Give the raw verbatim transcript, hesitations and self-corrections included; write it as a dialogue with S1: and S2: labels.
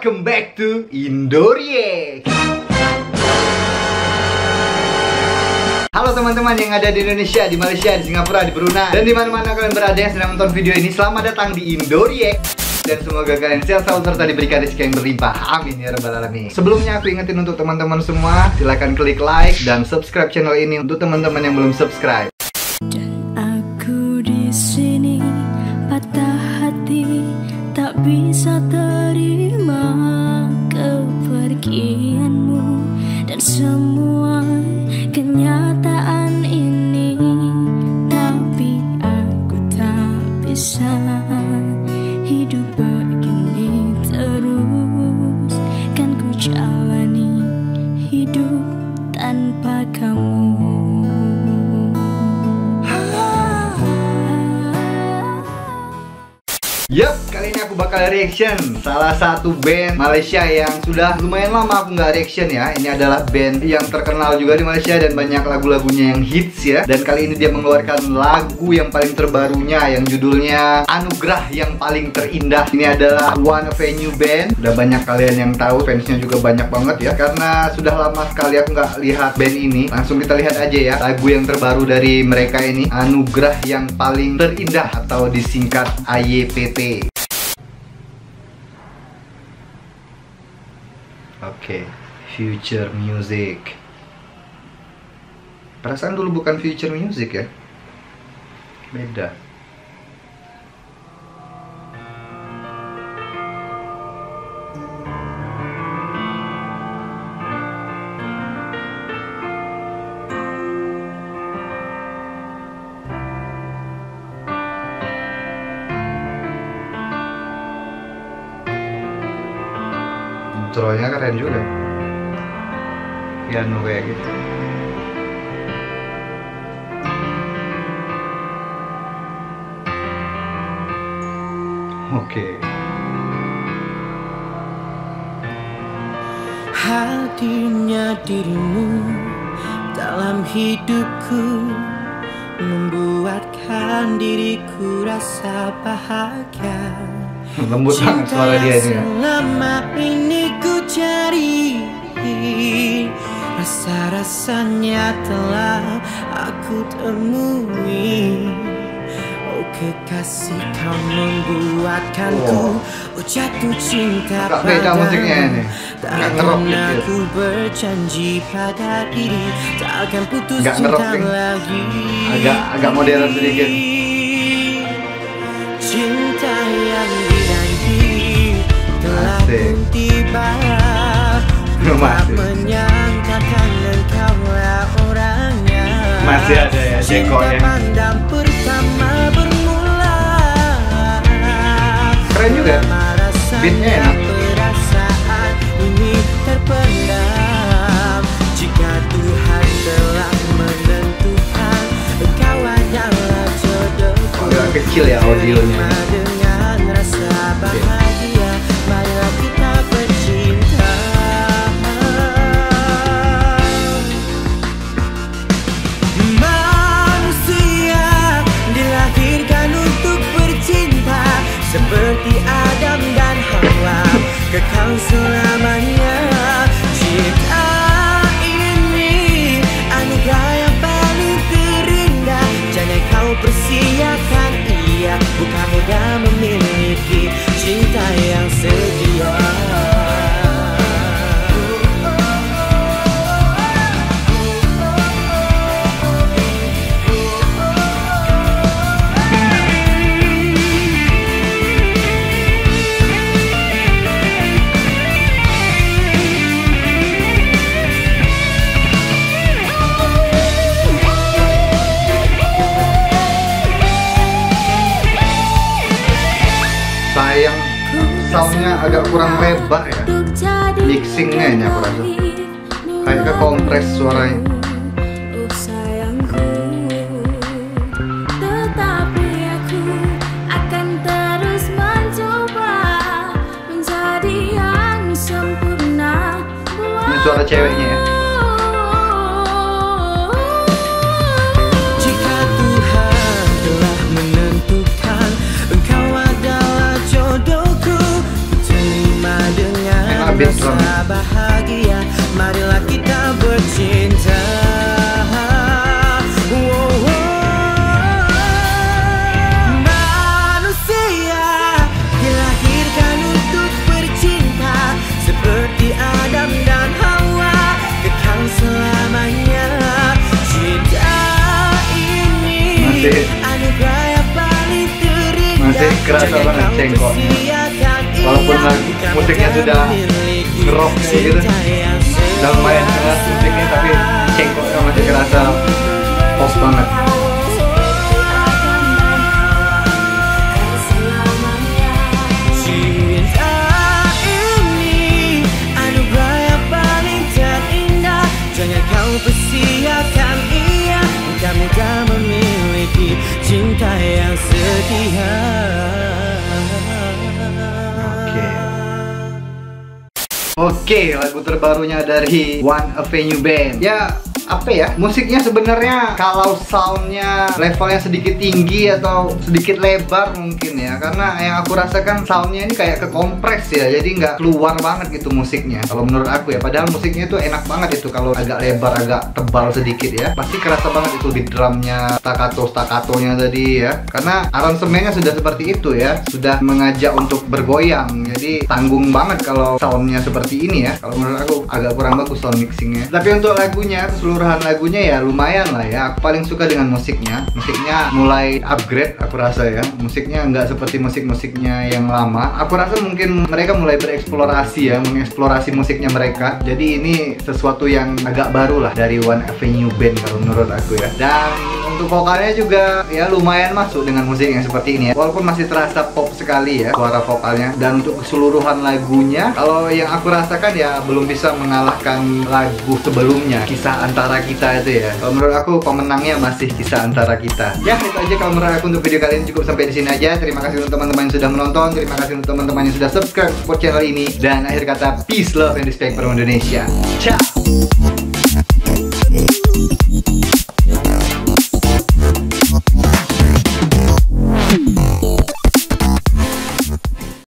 S1: welcome back to Indoreact. Halo teman-teman yang ada di Indonesia, di Malaysia, di Singapura, di Brunei, dan di mana-mana kalian berada yang sedang menonton video ini. Selamat datang di Indoreact. Dan semoga kalian sehat selalu serta diberikan rezeki yang berlimpah. Amin ya rabbal alamin. Sebelumnya aku ingetin untuk teman-teman semua, silahkan klik like dan subscribe channel ini untuk teman-teman yang belum subscribe.
S2: Dan aku di sini patah hati, tak bisa terima kepergianmu dan semua kenyataan ini. Tapi aku tak bisa hidup begini terus, kan ku jalani hidup tanpa kamu.
S1: Yup, kali ini aku bakal reaction salah satu band Malaysia yang sudah lumayan lama aku nggak reaction ya. Ini adalah band yang terkenal juga di Malaysia dan banyak lagu-lagunya yang hits ya. Dan kali ini dia mengeluarkan lagu yang paling terbarunya yang judulnya Anugerah Yang Paling Terindah. Ini adalah one of a new band. Udah banyak kalian yang tahu, fansnya juga banyak banget ya. Karena sudah lama sekali aku nggak lihat band ini. Langsung kita lihat aja ya lagu yang terbaru dari mereka ini, Anugerah Yang Paling Terindah atau disingkat A Y P T. Oke, okay. Future Music. Perasaan dulu bukan Future Music ya? Beda. Intronya keren juga, piano kayak gitu. Oke.
S3: Hadirnya dirimu dalam hidupku membuatkan diriku rasa bahagia.
S1: Lembut banget suara dia ini ya.
S3: Selama ini ku cari, rasa-rasanya telah aku temui. Oh kekasih, kau membuatkanku oh. oh jatuh cinta
S1: padamu. Beda musiknya ini.
S3: Tak pernah ku berjanji pada diri takkan putus cinta lagi.
S1: Agak agak modern sedikit.
S3: Cinta yang dinanti telah pun tiba. Tak menyangkakan engkaulah orangnya.
S1: Masih ada ya jengkolnya.
S3: Cinta pandang pertama bermula.
S1: Keren juga. Beatnya enak.
S3: Perasaan ini terpendam. Jika Tuhan telah menentukan engkau adalah jodohku.
S1: Agak kecil ya audionya.
S3: Dengan rasa bahagia, marilah kita bercinta. Manusia dilahirkan untuk bercinta, seperti Adam dan Hawa, kekal selamanya. Cinta ini anugerah yang paling terindah, jangan kau persiakan. Bukan mudah memiliki cinta yang setia.
S1: Sayang soundnya agak kurang lebar ya, mixingnya ini aku rasa kayak ke kompres suaranya. Ini suara ceweknya ya.
S3: Jika Tuhan telah menentukan engkau adalah jodohku, terima dengan
S1: beat drum.
S3: Bahagia, marilah kita bercinta. Manusia dilahirkan untuk bercinta, seperti Adam dan Hawa, kekal selamanya. Cinta ini anugerah yang paling terindah.
S1: Masih kerasa banget cengkoknya, walaupun lagu musiknya sudah rock gitu, udah lumayan keras musiknya, tapi cengkoknya masih kerasa pop banget.
S3: Cinta ini anugerah yang paling terindah, jangan kau persiakan ia, mudah mudah memiliki cinta yang setia.
S1: Oke, lagu terbarunya dari One Avenue Band. Ya, apa ya, musiknya sebenarnya kalau soundnya levelnya sedikit tinggi atau sedikit lebar mungkin ya, karena yang aku rasakan soundnya ini kayak kekompres ya, jadi nggak keluar banget gitu musiknya kalau menurut aku ya. Padahal musiknya itu enak banget itu kalau agak lebar, agak tebal sedikit ya, pasti kerasa banget itu di drumnya, staccato staccatonya tadi ya, karena aransemennya sudah seperti itu ya, sudah mengajak untuk bergoyang, jadi tanggung banget kalau soundnya seperti ini ya. Kalau menurut aku agak kurang bagus sound mixingnya, tapi untuk lagunya, keseluruhan lagunya ya lumayan lah ya. Aku paling suka dengan musiknya. Musiknya mulai upgrade aku rasa ya. Musiknya nggak seperti musik-musiknya yang lama. Aku rasa mungkin mereka mulai bereksplorasi ya, mengeksplorasi musiknya mereka. Jadi ini sesuatu yang agak baru lah dari One Avenue Band kalau menurut aku ya. Dan untuk vokalnya juga ya lumayan masuk dengan musik yang seperti ini ya. Walaupun masih terasa pop sekali ya suara vokalnya. Dan untuk keseluruhan lagunya, kalau yang aku rasakan ya belum bisa mengalahkan lagu sebelumnya, Kisah Antara Kita itu ya. Kalau menurut aku pemenangnya masih Kisah Antara Kita. Ya itu aja kalau menurut aku untuk video kali ini, cukup sampai di sini aja. Terima kasih untuk teman-teman yang sudah menonton, terima kasih untuk teman-teman yang sudah subscribe support channel ini, dan akhir kata peace, love, and respect for Indonesia. Ciao.